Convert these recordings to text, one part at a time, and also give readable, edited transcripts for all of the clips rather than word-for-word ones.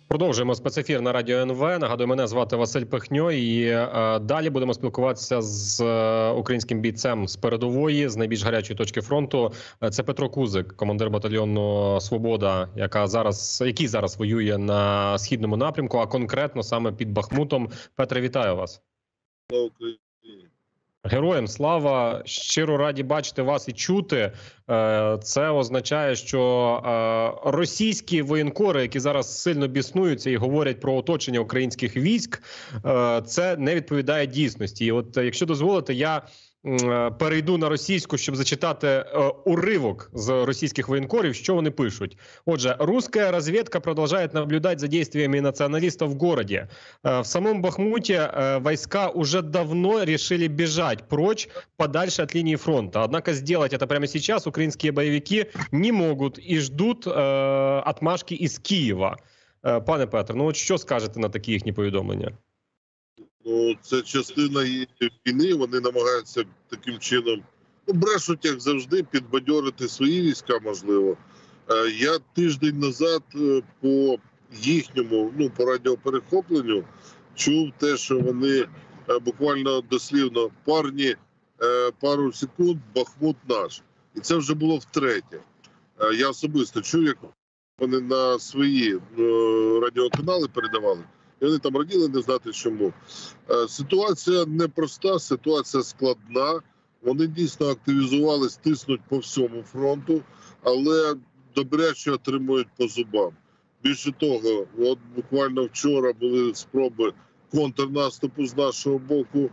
Продовжуємо спецефір на Радіо НВ. Нагадую, мене звати Василь Пихньо. І далі будемо спілкуватися з українським бійцем з передової, з найбільш гарячої точки фронту. Це Петро Кузик, командир батальйону «Свобода», який зараз воює на східному напрямку, а конкретно саме під Бахмутом. Петре, вітаю вас. Слава Україні. Героям слава! Щиро раді бачити вас і чути. Це означає, що російські воєнкори, які зараз сильно біснуються і говорять про оточення українських військ, це не відповідає дійсності. І от, якщо дозволите, я перейду на російську, щоб зачитати уривок з російських воєнкорів, що вони пишуть. Отже, «Русская разведка продолжает наблюдать за действиями националистов в городе. В самом Бахмуте войска уже давно решили бежать прочь, подальше от линии фронта. Однако сделать это прямо сейчас украинские боевики не могут и ждут отмашки из Києва». Пане Петре, ну от що скажете на такі їхні повідомлення? Ну, це частина війни, вони намагаються таким чином, брешуть, як завжди, підбадьорити свої війська, можливо. Я тиждень назад по їхньому, по радіоперехопленню чув те, що вони буквально дослівно пару секунд, Бахмут наш. І це вже було втретє. Я особисто чув, як вони на свої радіоканали передавали. І вони там раділи, не знати чому. Ситуація непроста, ситуація складна. Вони дійсно активізувались, тиснуть по всьому фронту, але добряче отримують по зубам. Більше того, от буквально вчора були спроби контрнаступу з нашого боку.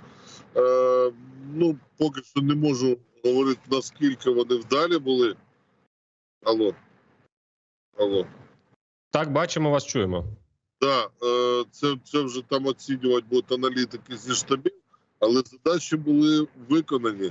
Поки що не можу говорити, наскільки вони вдалі були. Алло. Так, бачимо вас, чуємо. Так, це вже там оцінювати будуть аналітики зі штабів, але задачі були виконані.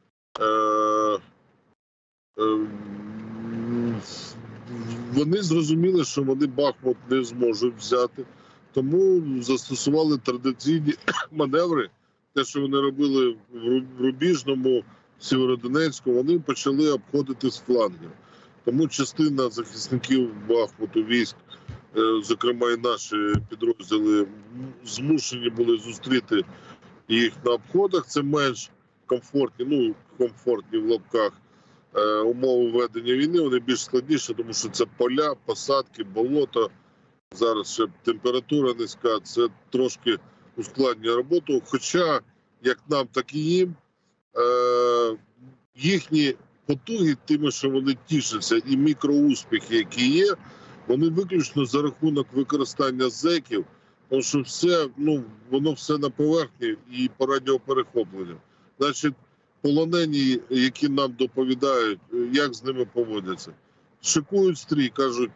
Вони зрозуміли, що вони Бахмут не зможуть взяти, тому застосували традиційні маневри. Те, що вони робили в Рубіжному, Сєвєродонецьку, вони почали обходити з флангів. Тому частина захисників Бахмуту, військ, зокрема і наші підрозділи, змушені були зустріти їх на обходах. Це менш комфортні, комфортні в лапках умови ведення війни. Вони більш складніші, тому що це поля, посадки, болото. Зараз ще температура низька, це трошки ускладнює роботу. Хоча, як нам, так і їм, їхні потуги тими, що вони тішаться, і мікроуспіхи, які є, вони виключно за рахунок використання зеків, тому що воно все на поверхні і по радіоперехопленню. Значить, полонені, які нам доповідають, як з ними поводяться, шикують стрій, кажуть,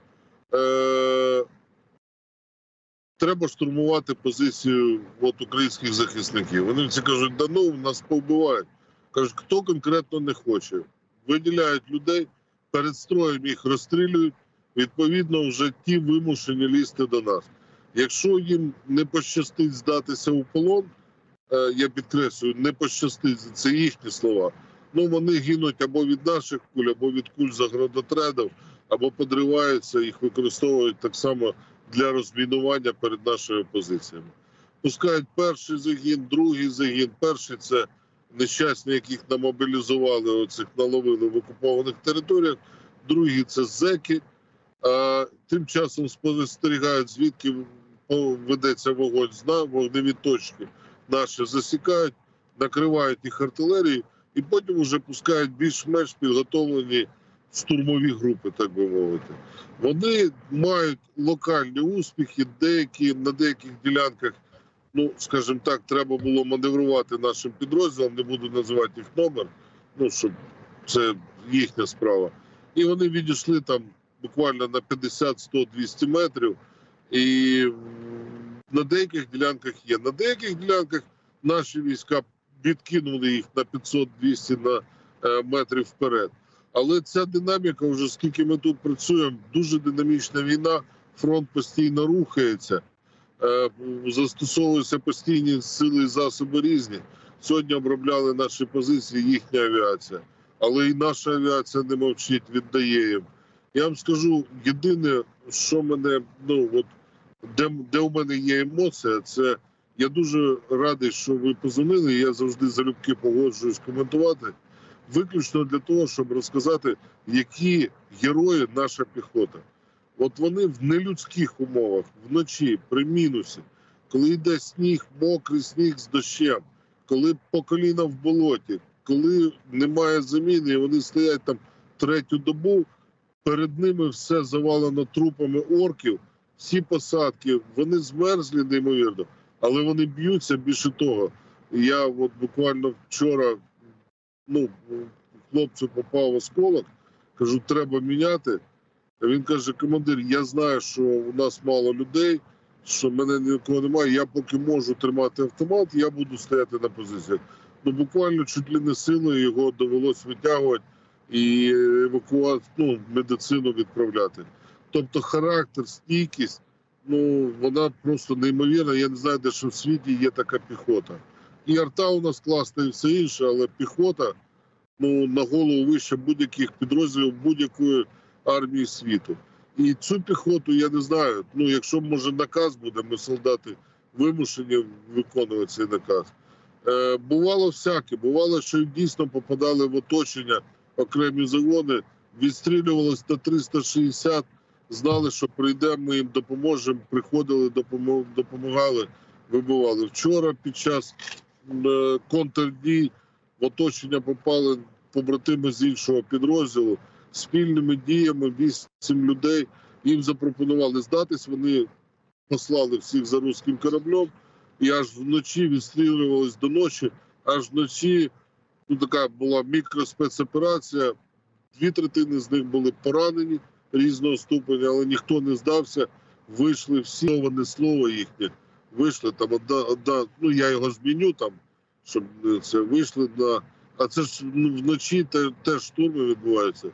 треба штурмувати позицію українських захисників. Вони всі кажуть, нас повбивають. Кажуть, хто конкретно не хоче. Виділяють людей, перед строєм їх розстрілюють, відповідно, вже ті вимушені лізти до нас. Якщо їм не пощастить здатися у полон, я підкреслюю, не пощастить, це їхні слова, вони гинуть або від наших куль, або від куль заградотрядів, або подриваються, їх використовують так само для розмінування перед нашими позиціями. Пускають перший загін, другий загін. Перший – це нещасні, яких намобілізували, оцих наловили в окупованих територіях. Другий – це зеки. Тим часом спостерігають, звідки ведеться вогонь з вогневі точки. Наші засікають, накривають їх артилерією і потім вже пускають більш-менш підготовлені штурмові групи, так би мовити. Вони мають локальні успіхи, на деяких ділянках, скажімо так, треба було маневрувати нашим підрозділом, не буду називати їх номер, щоб це їхня справа. І вони відійшли там буквально на 50, 100, 200 метрів, і на деяких ділянках є. На деяких ділянках наші війська відкинули їх на 500-200 метрів вперед. Але ця динаміка, вже скільки ми тут працюємо, дуже динамічна війна, фронт постійно рухається, застосовуються постійні сили і засоби різні. Сьогодні обробляли наші позиції їхня авіація, але і наша авіація не мовчить, віддає їм. Я вам скажу, єдине, що мене де у мене є емоція, це я дуже радий, що ви позвонили. Я завжди залюбки погоджуюсь коментувати. Виключно для того, щоб розказати, які герої наша піхота. От вони в нелюдських умовах, вночі, при мінусі, коли йде сніг, мокрий сніг з дощем, коли по коліна в болоті, коли немає заміни, і вони стоять там третю добу, перед ними все завалено трупами орків, всі посадки, вони змерзлі неймовірно, але вони б'ються. Більше того, я от буквально вчора, хлопцю попав осколок, кажу, треба міняти. А він каже, командир, я знаю, що у нас мало людей, що мене нікого немає, я поки можу тримати автомат, я буду стояти на позиціях. Буквально чуть ли не силою його довелось витягувати і евакуацію, медицину відправляти. Тобто характер, стійкість, вона просто неймовірна. Я не знаю, де ще в світі є така піхота. І арта у нас класна і все інше, але піхота, на голову вище будь-яких підрозділів будь-якої армії світу. І цю піхоту, я не знаю, якщо, може, наказ буде, ми, солдати, вимушені виконувати цей наказ. Бувало всяке, бувало, що дійсно попадали в оточення окремі загони, відстрілювалися на 360, знали, що прийдемо, ми їм допоможемо, приходили, допомагали, вибивали. Вчора під час контрдій в оточення попали побратими з іншого підрозділу. Спільними діями 8 людей їм запропонували здатись, вони послали всіх за руським кораблем, і аж вночі відстрілювались до ночі, аж вночі, така була мікроспецоперація, 2/3 з них були поранені різного ступеня, але ніхто не здався, вийшли всі, не слово їхнє, вийшли там, я його зміню там, щоб це вийшли на, а це ж вночі теж штурми відбуваються.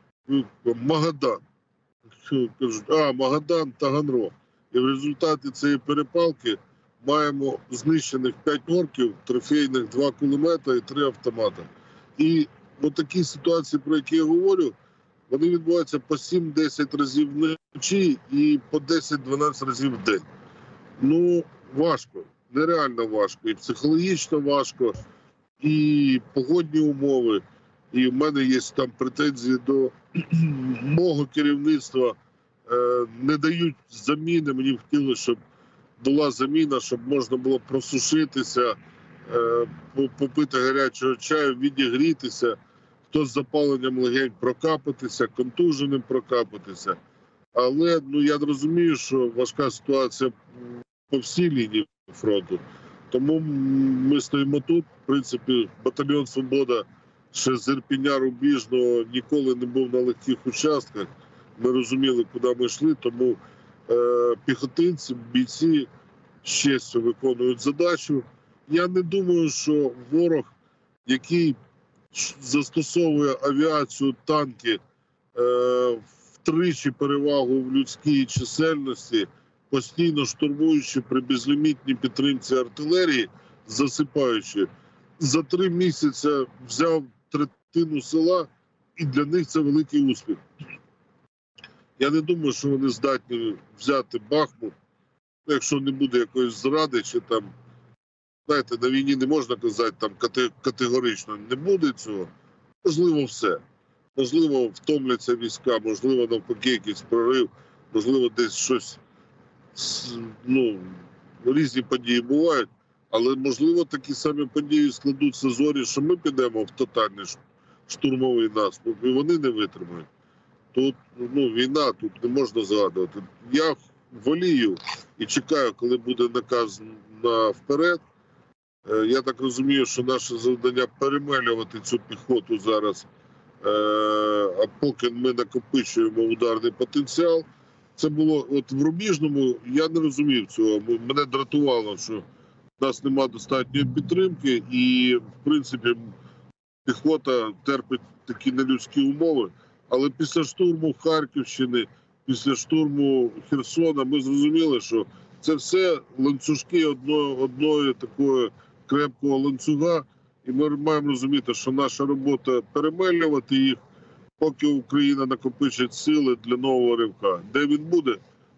Магадан. Кажуть, Магадан, Таганрог. І в результаті цієї перепалки маємо знищених 5 орків, трофейних 2 кулемета і 3 автомата. І такі ситуації, про які я говорю, вони відбуваються по 7-10 разів вночі і по 10-12 разів в день. Важко, нереально важко. І психологічно важко, і погодні умови. І в мене є там претензії до мого керівництва. Не дають заміни. Мені б хотілося, щоб була заміна, щоб можна було просушитися, попити гарячого чаю, відігрітися, хто з запаленням легень прокапатися, контуженим прокапатися. Але я розумію, що важка ситуація по всій лінії фронту. Тому ми стоїмо тут. В принципі, батальйон «Свобода» ще з Ірпеня Рубіжного ніколи не був на легких участках. Ми розуміли, куди ми йшли, тому піхотинці, бійці з честю виконують задачу. Я не думаю, що ворог, який застосовує авіацію, танки, втричі перевагу в людській чисельності, постійно штурмуючи при безлімітній підтримці артилерії, засипаючи, за 3 місяці взяв третину села, і для них це великий успіх. Я не думаю, що вони здатні взяти Бахмут, якщо не буде якоїсь зради, чи там, знаєте, на війні не можна казати там категорично, не буде цього. Можливо, все. Можливо, втомляться війська, можливо, навпаки, якийсь прорив, можливо, десь щось, різні події бувають, але, можливо, такі самі події складуться зорі, що ми підемо в тотальний штурмовий наступ, і вони не витримають. Тут війна, тут не можна згадувати. Я волію і чекаю, коли буде наказ вперед. Я так розумію, що наше завдання перемелювати цю піхоту зараз, а поки ми накопичуємо ударний потенціал. Це було в Рубіжному, я не розумів цього. Мене дратувало, що в нас немає достатньої підтримки і, в принципі, піхота терпить такі нелюдські умови. Але після штурму Харківщини, після штурму Херсона ми зрозуміли, що це все ланцюжки одної такої крепкого ланцюга. І ми маємо розуміти, що наша робота перемелювати їх, поки Україна накопичить сили для нового ривка. Де він буде,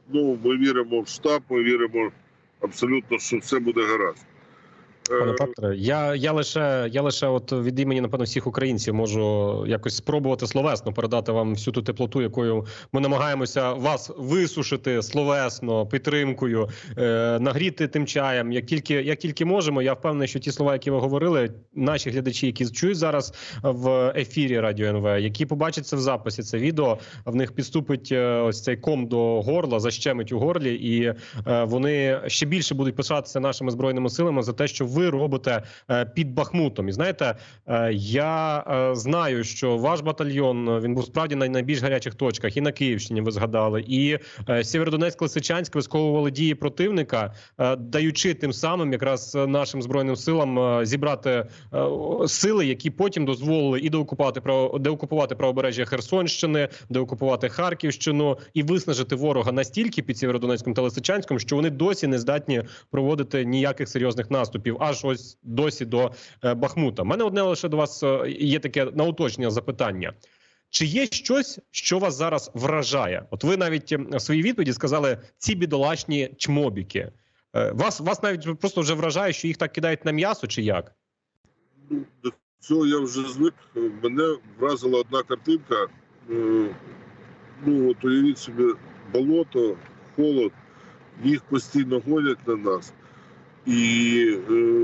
ну, ми віримо в штаб, ми віримо абсолютно, що все буде гаразд. Пане Петре, я лише от від імені, напевно, всіх українців можу якось спробувати словесно передати вам всю ту теплоту, якою ми намагаємося вас висушити словесно, підтримкою, нагріти тим чаєм, як тільки можемо. Я впевнений, що ті слова, які ви говорили, наші глядачі, які чують зараз в ефірі Радіо НВ, які побачать це в записі, це відео, в них підступить ось цей ком до горла, защемить у горлі, і вони ще більше будуть пишатися нашими Збройними силами за те, що ви робите під Бахмутом. І знаєте, я знаю, що ваш батальйон, він був справді на найбільш гарячих точках. І на Київщині, ви згадали, і Сєвєродонецьк, Лисичанськ висковували дії противника, даючи тим самим якраз нашим Збройним силам зібрати сили, які потім дозволили і деокупувати правобережжя Херсонщини, деокупувати Харківщину і виснажити ворога настільки під Сєвєродонецьком та Лисичанськом, що вони досі не здатні проводити ніяких серйозних наступів, аж ось досі до Бахмута. У мене одне лише до вас є таке на уточнення запитання. Чи є щось, що вас зараз вражає? От ви навіть в своїй відповіді сказали «ці бідолашні чмобіки». Вас навіть просто вже вражає, що їх так кидають на м'ясо, чи як? До цього я вже звик. Мене вразила одна картинка. Ну, от уявіть собі, болото, холод, їх постійно гонять на нас. І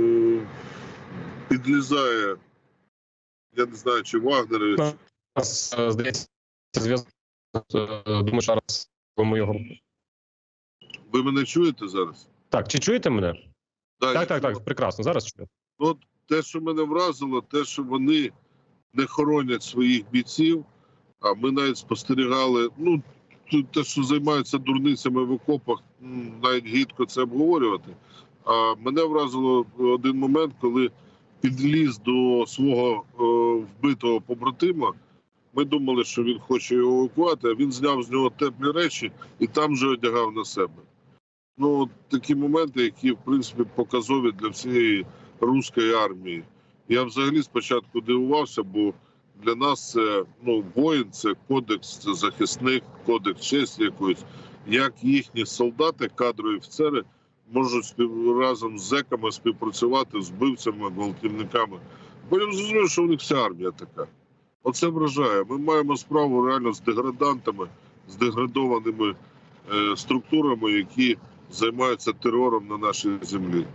підлізає, я не знаю, чи Вагнерович. Здається, зв'язок. Думаю, зараз ми його... Ви мене чуєте зараз? Так, чи чуєте мене? Так, прекрасно, зараз чую. От те, що мене вразило, те, що вони не хоронять своїх бійців, а ми навіть спостерігали, ну, те, що займаються дурницями в окопах, навіть гідко це обговорювати. А мене вразило один момент, коли підліз до свого вбитого побратима. Ми думали, що він хоче його евакувати, а він зняв з нього теплі речі і там же одягав на себе. Ну, такі моменти, які, в принципі, показові для всієї руської армії. Я взагалі спочатку дивувався, бо для нас це, ну, воїн, це кодекс, це захисник, кодекс честі якоїсь. Як їхні солдати, кадрові офіцери, можуть разом з зеками співпрацювати з вбивцями, гвалтівниками. Потім зрозумів, що у них вся армія така. Оце вражає. Ми маємо справу реально з деградантами, з деградованими структурами, які займаються терором на нашій землі.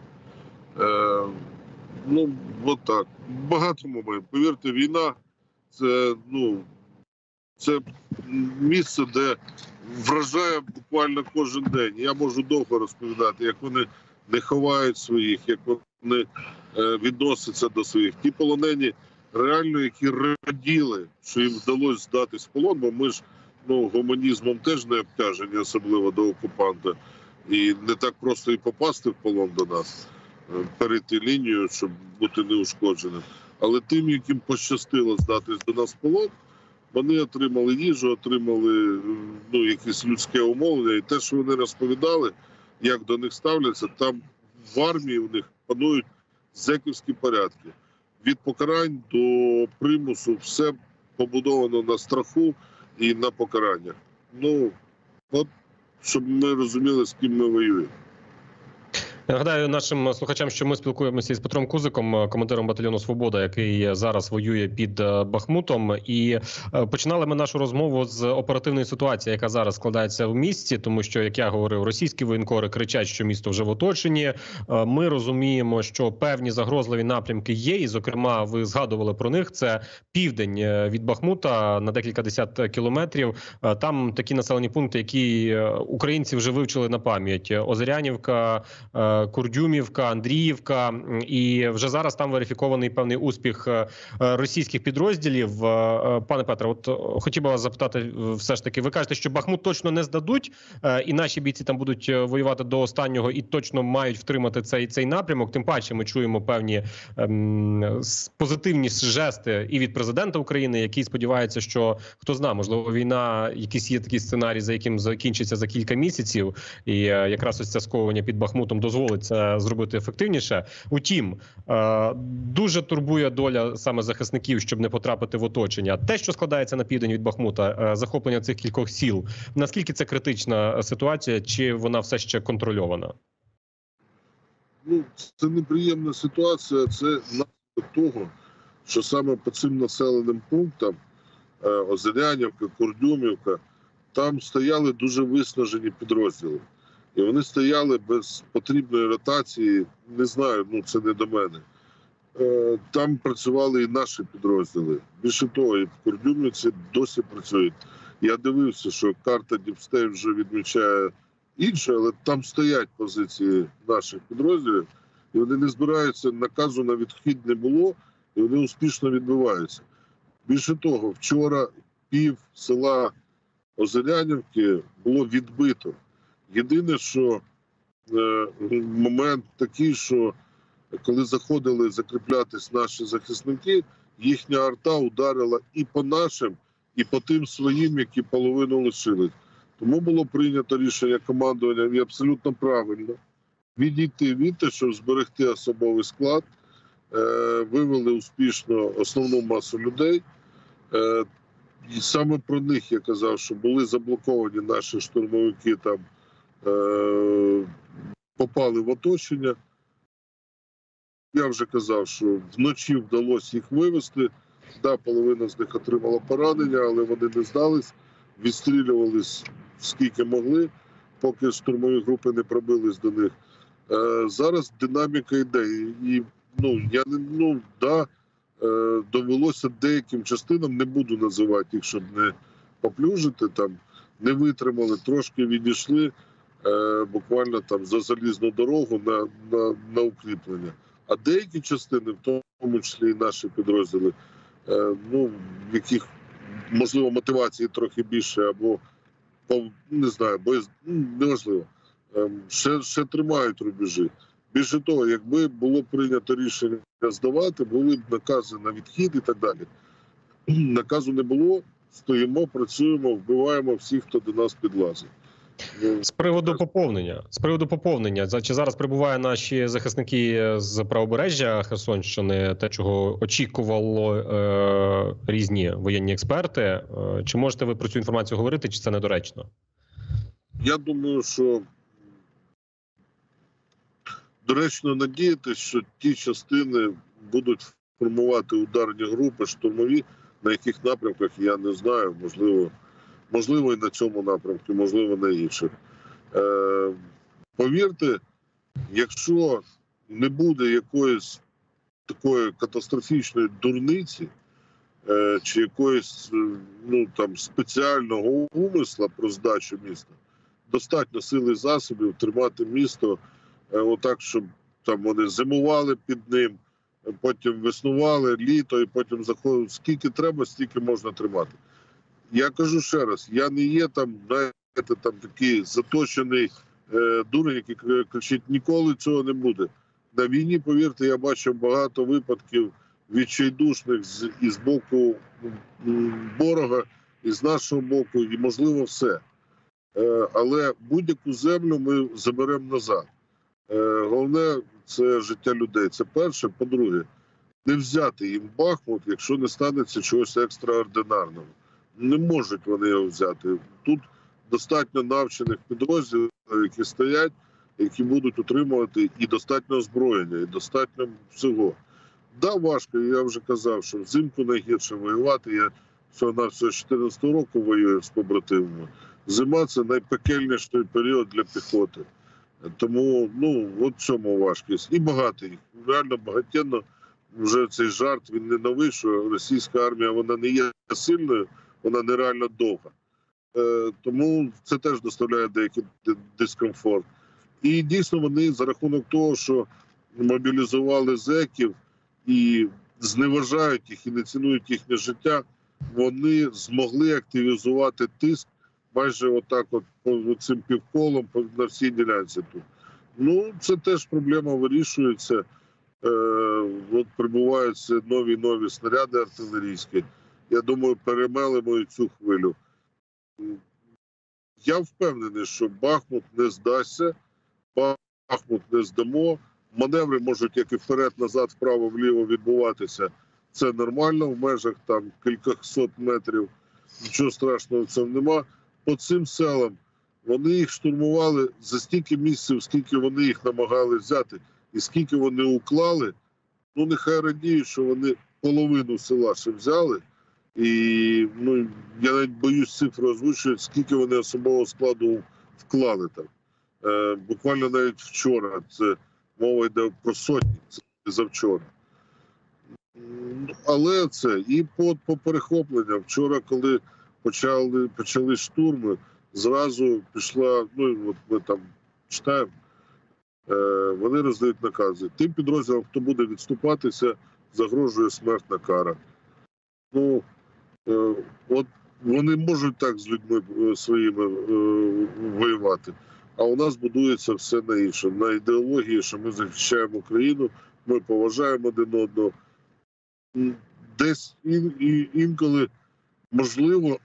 Ну, от так. Багато моментів. Повірте, війна – це, ну, це місце, де вражає буквально кожен день. Я можу довго розповідати, як вони не ховають своїх, як вони відносяться до своїх. Ті полонені, реально, які раділи, що їм вдалося здатись в полон, бо ми ж, ну, гуманізмом теж не обтяжені, особливо до окупанта. І не так просто і попасти в полон до нас, перейти лінію, щоб бути неушкодженим. Але тим, яким пощастило здатись до нас в полон, вони отримали їжу, отримали, ну, якісь людське умовлення. І те, що вони розповідали, як до них ставляться, там в армії у них панують зеківські порядки. Від покарань до примусу все побудовано на страху і на покараннях. Ну, от, щоб ми розуміли, з ким ми воюємо. Я нагадаю нашим слухачам, що ми спілкуємося із Петром Кузиком, командиром батальйону «Свобода», який зараз воює під Бахмутом. І починали ми нашу розмову з оперативної ситуації, яка зараз складається в місті, тому що, як я говорив, російські воєнкори кричать, що місто вже в оточенні. Ми розуміємо, що певні загрозливі напрямки є, і, зокрема, ви згадували про них. Це південь від Бахмута на декілька десят кілометрів. Там такі населені пункти, які українці вже вивчили на пам'ять. Озерянівка, Курдюмівка, Андріївка, і вже зараз там верифікований певний успіх російських підрозділів. Пане Петре, от хотів би вас запитати, все ж таки, ви кажете, що Бахмут точно не здадуть, і наші бійці там будуть воювати до останнього і точно мають втримати цей напрямок. Тим паче ми чуємо певні позитивні жести і від президента України, який сподівається, що, хто знає, можливо, війна, якийсь є такий сценарій, за яким закінчиться за кілька місяців, і якраз ось це сковування під Бахмутом дозволить дозволить це зробити ефективніше. Утім, дуже турбує доля саме захисників, щоб не потрапити в оточення. Те, що складається на південь від Бахмута, захоплення цих кількох сіл, наскільки це критична ситуація, чи вона все ще контрольована? Ну, це неприємна ситуація, це наслідок того, що саме по цим населеним пунктам Озерянівка, Курдюмівка, там стояли дуже виснажені підрозділи. І вони стояли без потрібної ротації, не знаю, ну це не до мене. Там працювали і наші підрозділи. Більше того, і в Курдюмівці досі працюють. Я дивився, що карта Діпстей вже відмічає інше, але там стоять позиції наших підрозділів, і вони не збираються, наказу на відхід не було, і вони успішно відбиваються. Більше того, вчора пів села Озерянівки було відбито. Єдине, що момент такий, що коли заходили закріплятись наші захисники, їхня арта ударила і по нашим, і по тим своїм, які половину лишили. Тому було прийнято рішення командування, і абсолютно правильно, відійти від того, щоб зберегти особовий склад, вивели успішно основну масу людей. І саме про них я казав, що були заблоковані наші штурмовики, там попали в оточення. Я вже казав, що вночі вдалося їх вивезти. Да, половина з них отримала поранення, але вони не здались, відстрілювались скільки могли, поки штурмові групи не пробились до них. Зараз динаміка йде. І довелося деяким частинам, не буду називати їх, щоб не поплюжити, там не витримали, трошки відійшли буквально там за залізну дорогу на укріплення. А деякі частини, в тому числі і наші підрозділи, в яких, можливо, мотивації трохи більше, або, не знаю, неважливо, ще тримають рубежі. Більше того, якби було прийнято рішення здавати, були б накази на відхід і так далі. Наказу не було, стоїмо, працюємо, вбиваємо всіх, хто до нас підлазить. З приводу поповнення, чи зараз прибувають наші захисники з правобережжя Херсонщини, те, чого очікувало різні воєнні експерти, чи можете ви про цю інформацію говорити, чи це недоречно? Я думаю, що доречно надіятися, що ті частини будуть формувати ударні групи, штурмові, на яких напрямках, я не знаю, можливо і на цьому напрямку, можливо на інших. Повірте, якщо не буде якоїсь такої катастрофічної дурниці, чи якоїсь спеціального умисла про здачу міста, достатньо сили засобів тримати місто отак, щоб там вони зимували під ним, потім веснували, літо і потім заходили. Скільки треба, стільки можна тримати. Я кажу ще раз, я не є там такий заточений дурень, який кричить, ніколи цього не буде. На війні, повірте, я бачив багато випадків відчайдушних і з боку ворога, і з нашого боку, і можливо все. Але будь-яку землю ми заберемо назад. Головне – це життя людей. Це перше. По-друге, не взяти їм Бахмут, якщо не станеться чогось екстраординарного. Не можуть вони його взяти. Тут достатньо навчених підрозділів, які стоять, які будуть утримувати і достатньо озброєння, і достатньо всього. Да, важко, я вже казав, що взимку найгірше воювати. Я всього-навсього 14 року воюю з побратимами. Зима – це найпекельніший період для піхоти. Тому, от в цьому важкість. І багато їх. Реально багатенно. Вже цей жарт, він не новий, що російська армія, вона не є сильною, вона нереально довга. Тому це теж доставляє деякий дискомфорт. І дійсно вони за рахунок того, що мобілізували зеків і зневажають їх і не цінують їхнє життя, вони змогли активізувати тиск майже отак по цим півколом на всій ділянці тут. Це теж проблема вирішується. Прибуваються нові снаряди артилерійські. Я думаю, перемелимо і цю хвилю. Я впевнений, що Бахмут не здасться. Бахмут не здамо. Маневри можуть як і вперед-назад, вправо-вліво відбуватися. Це нормально, в межах там кількасот метрів. Нічого страшного в цьому нема. По цим селам вони їх штурмували за стільки місяців, скільки вони їх намагали взяти. І скільки вони уклали, ну нехай радіють, що вони половину села ще взяли. І ну, я навіть боюсь цифру озвучувати, скільки вони особового складу вклали там. Буквально навіть вчора, це мова йде про сотні, це завчора. Але це і по перехопленням. Вчора, коли почали штурми, зразу пішла, ну от ми там читаємо, вони роздають накази. Тим підрозділам, хто буде відступатися, загрожує смертна кара. Ну, от вони можуть так з людьми своїми воювати, а у нас будується все на інше. На ідеології, що ми захищаємо Україну, ми поважаємо один одного. Десь інколи, можливо,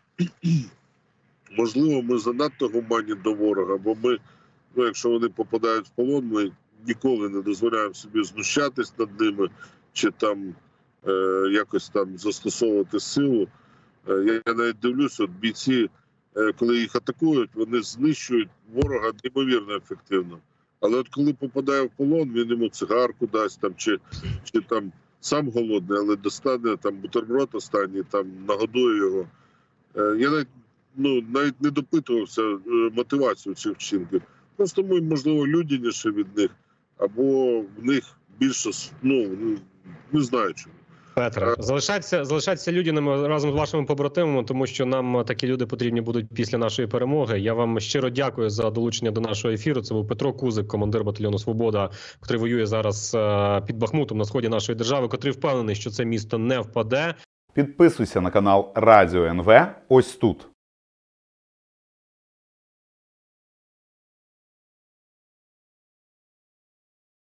ми занадто гуманні до ворога, бо ми, ну, якщо вони попадають в полон, ми ніколи не дозволяємо собі знущатись над ними чи там якось там застосовувати силу. Я навіть дивлюся, от бійці, коли їх атакують, вони знищують ворога неймовірно ефективно. Але от коли попадає в полон, він йому цигарку дасть там, чи там сам голодний, але достане там бутерброд останній, там нагодує його. Я навіть не допитувався мотивацію цих вчинків. Просто ми, можливо, людяніше від них, або в них більше, ну, не знаю чому. Петре, залишайтеся людяними разом з вашими побратимами, тому що нам такі люди потрібні будуть після нашої перемоги. Я вам щиро дякую за долучення до нашого ефіру. Це був Петро Кузик, командир батальйону «Свобода», який воює зараз під Бахмутом на сході нашої держави, котрий впевнений, що це місто не впаде. Підписуйся на канал Радіо НВ ось тут.